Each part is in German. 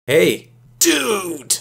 Hey, Dude!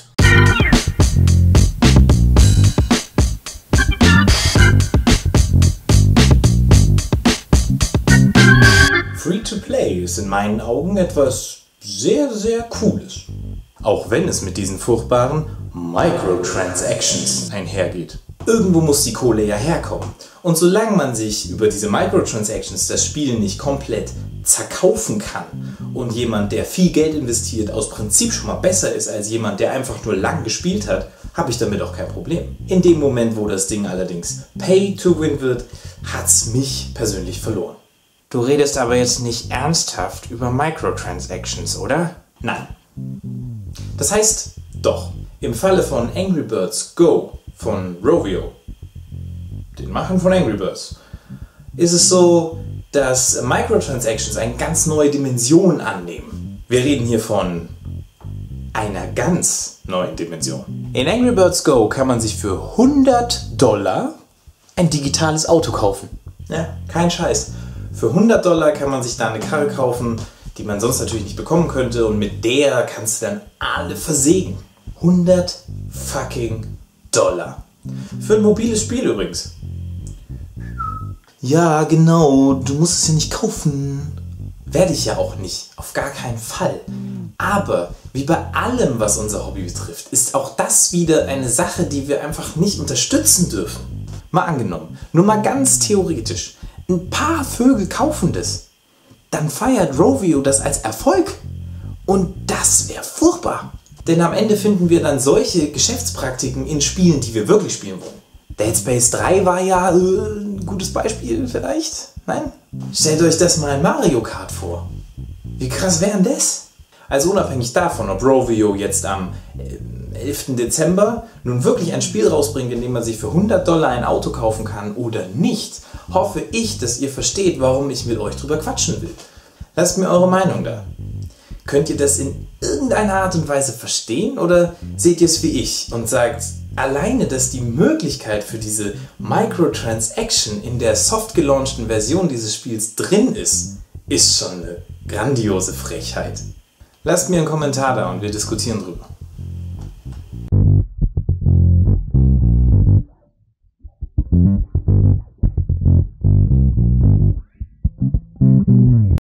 Free-to-Play ist in meinen Augen etwas sehr, sehr Cooles. Auch wenn es mit diesen furchtbaren Microtransactions einhergeht. Irgendwo muss die Kohle ja herkommen. Und solange man sich über diese Microtransactions das Spiel nicht komplett zerkaufen kann und jemand, der viel Geld investiert, aus Prinzip schon mal besser ist als jemand, der einfach nur lang gespielt hat, habe ich damit auch kein Problem. In dem Moment, wo das Ding allerdings Pay to Win wird, hat's mich persönlich verloren. Du redest aber jetzt nicht ernsthaft über Microtransactions, oder? Nein. Das heißt, doch, im Falle von Angry Birds Go von Rovio, den Machen von Angry Birds, ist es so, dass Microtransactions eine ganz neue Dimension annehmen. Wir reden hier von einer ganz neuen Dimension. In Angry Birds Go kann man sich für $100 ein digitales Auto kaufen. Ja, kein Scheiß. Für $100 kann man sich da eine Karre kaufen, die man sonst natürlich nicht bekommen könnte, und mit der kannst du dann alle versägen. $100 fucking Dollar. Für ein mobiles Spiel übrigens. Ja, genau, du musst es ja nicht kaufen. Werde ich ja auch nicht, auf gar keinen Fall. Aber wie bei allem, was unser Hobby betrifft, ist auch das wieder eine Sache, die wir einfach nicht unterstützen dürfen. Mal angenommen, nur mal ganz theoretisch, ein paar Vögel kaufen das. Dann feiert Rovio das als Erfolg. Und das wäre furchtbar. Denn am Ende finden wir dann solche Geschäftspraktiken in Spielen, die wir wirklich spielen wollen. Dead Space 3 war ja ein gutes Beispiel vielleicht? Nein? Stellt euch das mal in Mario Kart vor. Wie krass wäre denn das? Also unabhängig davon, ob Rovio jetzt am 11. Dezember nun wirklich ein Spiel rausbringt, in dem man sich für $100 ein Auto kaufen kann oder nicht, hoffe ich, dass ihr versteht, warum ich mit euch drüber quatschen will. Lasst mir eure Meinung da. Könnt ihr das in irgendeiner Art und Weise verstehen oder seht ihr es wie ich und sagt, alleine, dass die Möglichkeit für diese Microtransaction in der soft gelaunchten Version dieses Spiels drin ist schon eine grandiose Frechheit. Lasst mir einen Kommentar da und wir diskutieren drüber.